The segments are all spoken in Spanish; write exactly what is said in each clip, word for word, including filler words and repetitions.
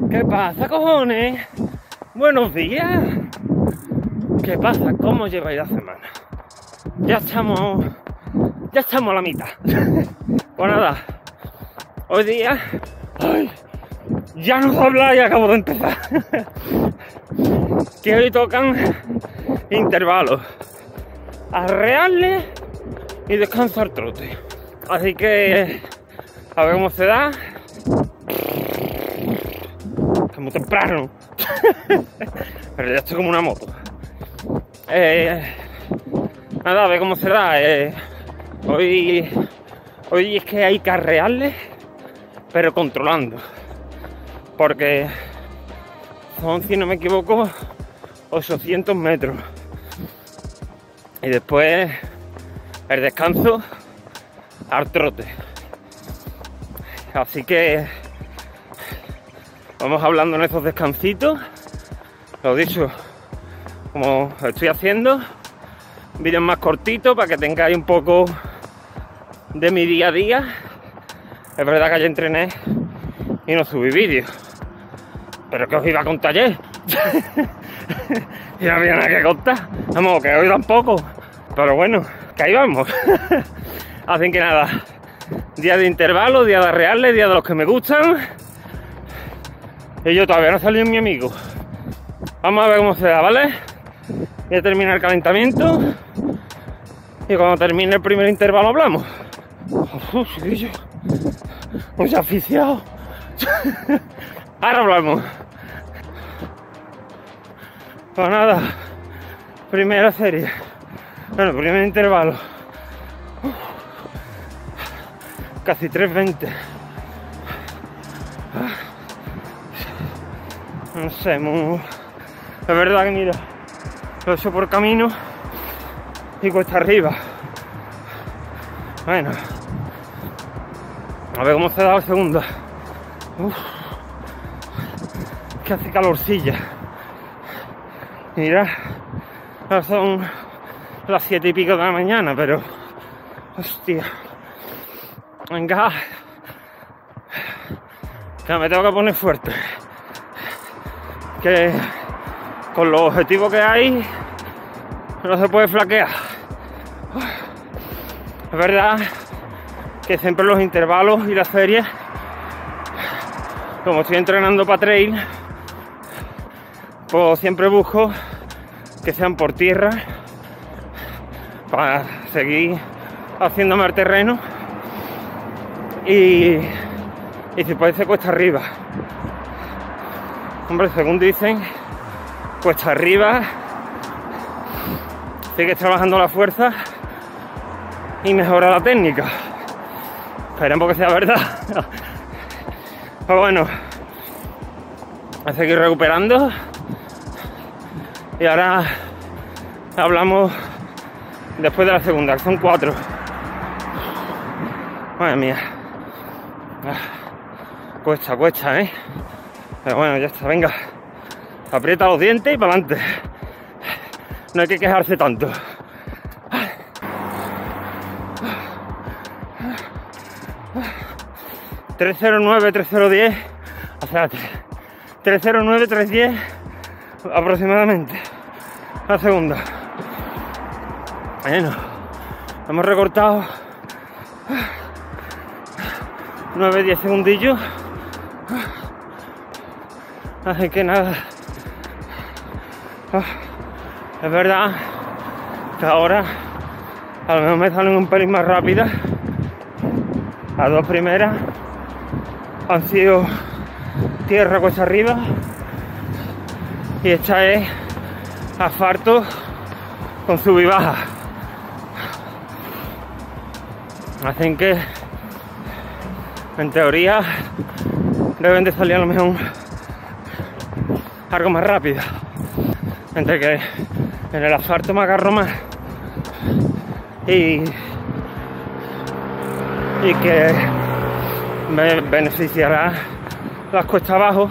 ¿Qué pasa, cojones? Buenos días. ¿Qué pasa? ¿Cómo lleváis la semana? Ya estamos... Ya estamos a la mitad. Pues nada, hoy día... ¡Ay! Ya no habla y acabo de empezar. Que hoy tocan intervalos. Arrearle y descansar trote. Así que... A ver cómo se da. Que muy temprano. Pero ya estoy como una moto. Eh, nada, a ver cómo se da. Eh, hoy, hoy es que hay que arrearle, pero controlando. Porque son, si no me equivoco, ochocientos metros. Y después el descanso al trote. Así que vamos hablando en esos descansitos. Lo dicho, como estoy haciendo, vídeos más cortitos para que tengáis un poco de mi día a día. Es verdad que ayer entrené y no subí vídeos, pero que os iba a contar ayer. Y no había nada que contar. Vamos, que hoy tampoco. Pero bueno, que ahí vamos. Así que nada, día de intervalo, día de arrearle, día de los que me gustan. Y yo todavía no salió mi amigo. Vamos a ver cómo se da, ¿vale? Voy a terminar el calentamiento. Y cuando termine el primer intervalo hablamos. Uf, chiquillo. Muy aficiado. Ahora hablamos. Pues nada, primera serie. Bueno, primer intervalo. Uf. Casi tres veinte. No sé, muy... Es verdad que mira, lo he hecho por camino y cuesta arriba. Bueno, a ver cómo se da la segunda. Uf, que hace calorcilla. Mira, ahora son las siete y pico de la mañana, pero... Hostia. Venga. Que me tengo que poner fuerte. Que con los objetivos que hay no se puede flaquear. Es verdad que siempre los intervalos y las series, como estoy entrenando para trail, pues siempre busco que sean por tierra para seguir haciéndome el terreno y, y si puede ser cuesta arriba. Hombre, según dicen, cuesta arriba, sigues trabajando la fuerza y mejora la técnica. Esperemos que sea verdad. Pero bueno, a seguir recuperando. Y ahora hablamos después de la segunda, que son cuatro. Madre mía. Cuesta, cuesta, ¿eh? Pero bueno, ya está, venga. Aprieta los dientes y para adelante. No hay que quejarse tanto. tres cero nueve, tres cero diez. Espérate. tres cero nueve, tres diez aproximadamente. La segunda. Bueno, hemos recortado nueve diez segundillos. Así que nada, es verdad que ahora a lo mejor me salen un pelín más rápidas. Las dos primeras han sido tierra cuesta arriba y esta es asfalto con sub y baja. Hacen que en teoría deben de salir a lo mejor algo más rápido, entre que en el asfalto me agarro más y, y que me beneficiará las cuestas abajo.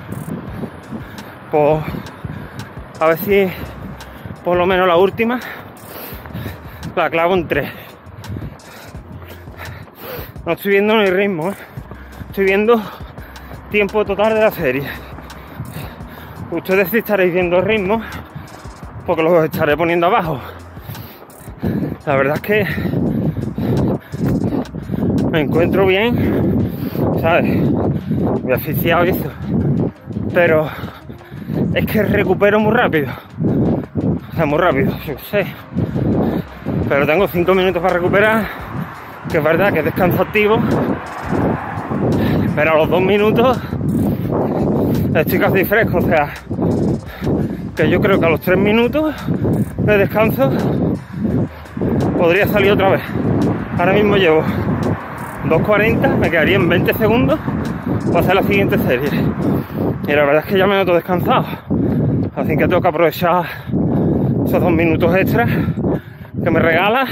Pues a ver si por lo menos la última la clavo en tres. No estoy viendo ni ritmo, ¿eh? Estoy viendo tiempo total de la serie. Ustedes sí estaréis viendo el ritmo porque los estaré poniendo abajo. La verdad es que me encuentro bien, ¿sabes? Me he asfixiado y eso, pero es que recupero muy rápido, o sea, muy rápido, yo sé, pero tengo cinco minutos para recuperar, que es verdad que es descanso activo, pero a los dos minutos estoy casi fresco, o sea, que yo creo que a los tres minutos de descanso podría salir otra vez. Ahora mismo llevo dos cuarenta, me quedaría en veinte segundos para hacer la siguiente serie. Y la verdad es que ya me noto descansado. Así que tengo que aprovechar esos dos minutos extras que me regala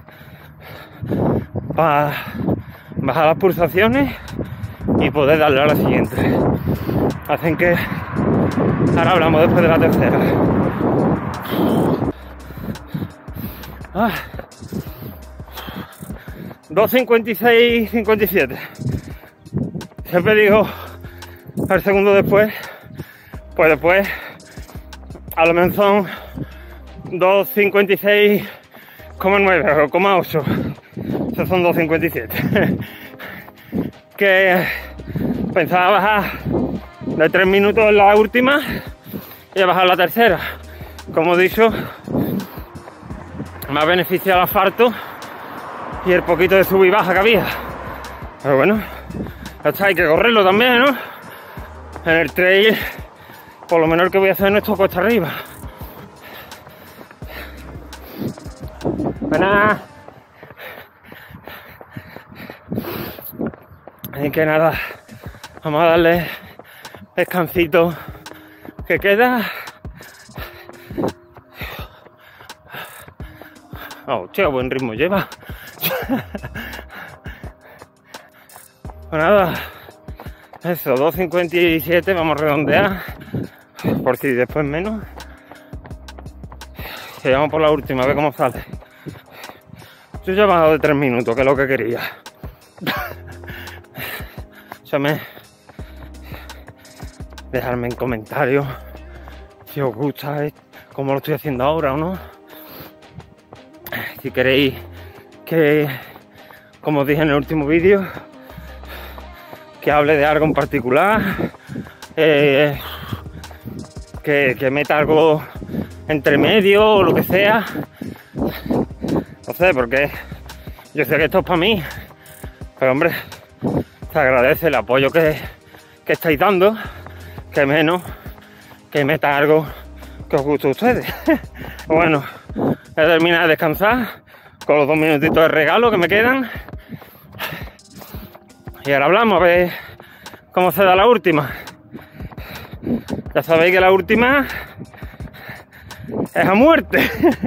para bajar las pulsaciones y poder darle a la siguiente. Así que ahora hablamos después de la tercera. Ah. dos cincuenta y seis cincuenta y siete. Siempre digo el segundo después, pues después a lo menos son dos cincuenta y seis coma nueve o coma ocho. Esos son dos cincuenta y siete. Que pensaba bajar de tres minutos en la última y a bajar la tercera. Como he dicho, me ha beneficiado el asfalto y el poquito de sub y baja que había. Pero bueno, hasta hay que correrlo también, ¿no? En el trail, por lo menos el que voy a hacer no es todo cuesta arriba. Buenas. Así que nada, vamos a darle descansito que queda. Oh, che, buen ritmo lleva. Pues nada, eso, dos cincuenta y siete, vamos a redondear, por si después menos. Que vamos por la última, a ver cómo sale. Yo ya he bajado de tres minutos, que es lo que quería. O sea, me... Dejadme en comentarios si os gusta cómo lo estoy haciendo ahora o no. Si queréis que, como os dije en el último vídeo, que hable de algo en particular, eh, que, que meta algo entre medio o lo que sea. No sé, porque yo sé que esto es para mí, pero hombre, se agradece el apoyo que, que estáis dando, que menos que meta algo que os guste a ustedes. Bueno, voy a terminar de descansar con los dos minutitos de regalo que me quedan. Y ahora hablamos a ver cómo se da la última. Ya sabéis que la última es a muerte.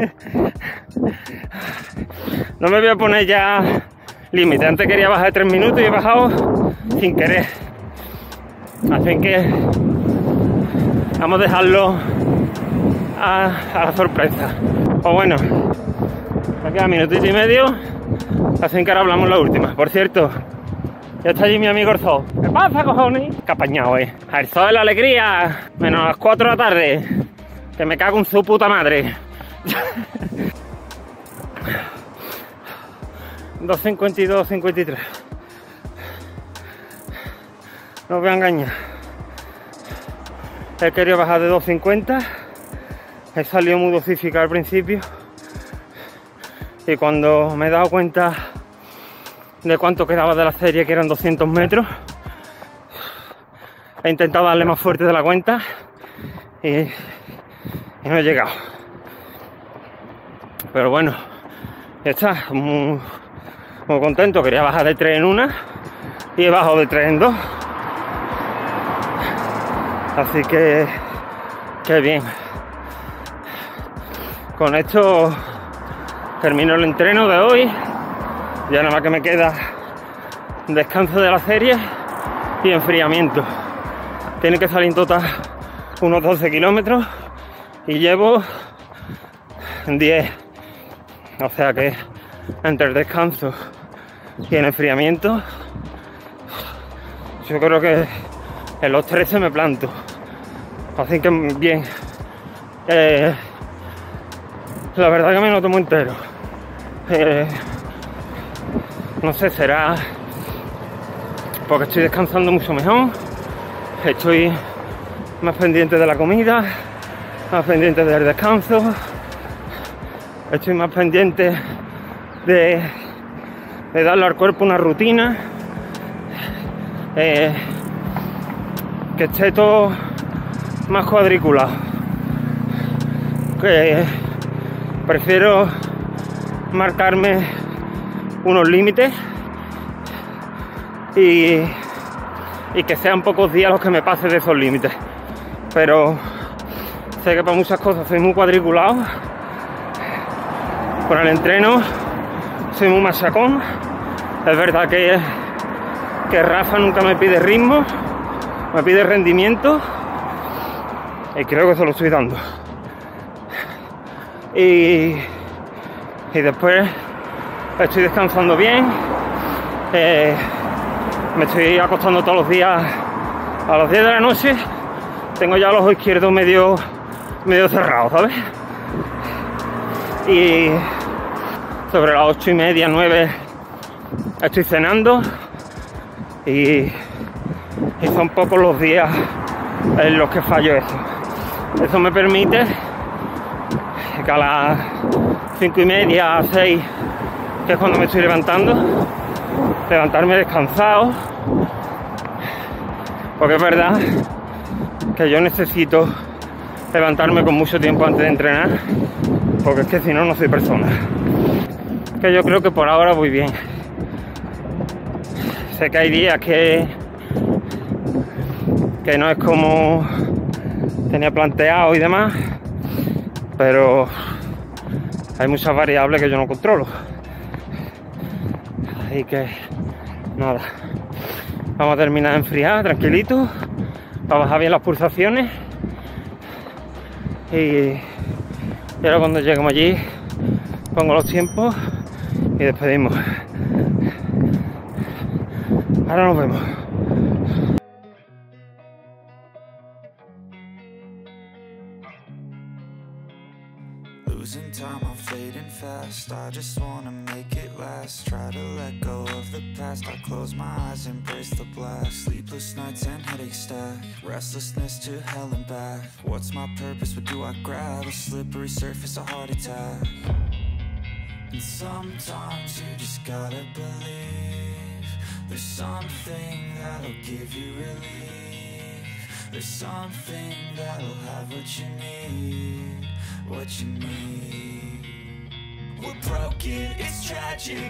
No me voy a poner ya límite. Antes quería bajar de tres minutos y he bajado sin querer. Así que vamos a dejarlo a, a la sorpresa. Pues bueno, me queda minutito y medio. Así que ahora hablamos la última. Por cierto, ya está allí mi amigo el zoo. ¿Qué pasa, cojones? Qué apañado, eh. El zoo de la alegría. Menos a las cuatro de la tarde. Que me cago en su puta madre. dos cincuenta y dos cincuenta y tres. No os voy a engañar. He querido bajar de dos cincuenta. He salido muy dosificado al principio. Y cuando me he dado cuenta de cuánto quedaba de la serie, que eran doscientos metros, he intentado darle más fuerte de la cuenta y, y no he llegado. Pero bueno, ya está, muy, muy contento. Quería bajar de tres en una y he bajado de tres en dos. Así que, qué bien. Con esto termino el entreno de hoy. Ya nada más que me queda descanso de la serie y enfriamiento. Tiene que salir en total unos doce kilómetros y llevo diez. O sea que entre el descanso y el enfriamiento, yo creo que en los trece me planto. Así que bien. Eh, la verdad que me lo tomo entero. Eh, no sé, será porque estoy descansando mucho mejor, estoy más pendiente de la comida, más pendiente del descanso, estoy más pendiente de, de darle al cuerpo una rutina, eh, que esté todo más cuadriculado, que prefiero marcarme unos límites y, y que sean pocos días los que me pase de esos límites, pero sé que para muchas cosas soy muy cuadriculado. Con el entreno soy muy machacón. Es verdad que, que Rafa nunca me pide ritmo, me pide rendimiento, y creo que se lo estoy dando. Y, y después estoy descansando bien, eh, me estoy acostando todos los días a las diez de la noche, tengo ya los ojos izquierdos medio, medio cerrados, ¿sabes? Y sobre las ocho y media, nueve estoy cenando, y, y son pocos los días en los que fallo eso. Eso me permite que a las cinco y media, a seis, que es cuando me estoy levantando, levantarme descansado, porque es verdad que yo necesito levantarme con mucho tiempo antes de entrenar, porque es que si no, no soy persona. Que yo creo que por ahora voy bien. Sé que hay días que que no es como tenía planteado y demás, pero hay muchas variables que yo no controlo. Así que nada, vamos a terminar de enfriar tranquilito, para bajar bien las pulsaciones, y, y ahora cuando lleguemos allí pongo los tiempos y despedimos. Ahora nos vemos. Losing time, I'm fading fast. I just wanna make it last. Try to let go of the past. I close my eyes, embrace the blast. Sleepless nights and headaches stack. Restlessness to hell and back. What's my purpose? What do I grab? A slippery surface, a heart attack. And sometimes you just gotta believe there's something that'll give you relief. There's something that'll have what you need, what you need. We're broken, it's tragic.